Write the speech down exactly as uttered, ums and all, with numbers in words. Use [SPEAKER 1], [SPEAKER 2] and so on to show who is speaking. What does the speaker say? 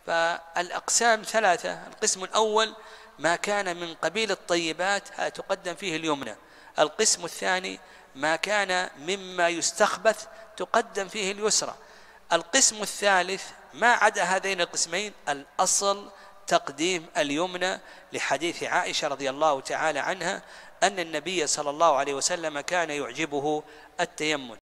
[SPEAKER 1] فالأقسام ثلاثة: القسم الأول ما كان من قبيل الطيبات تقدم فيه اليمنى. القسم الثاني ما كان مما يستخبث تقدم فيه اليسرى. القسم الثالث ما عدا هذين القسمين الأصل تقديم اليمنى، لحديث عائشة رضي الله تعالى عنها أن النبي صلى الله عليه وسلم كان يعجبه التيمم.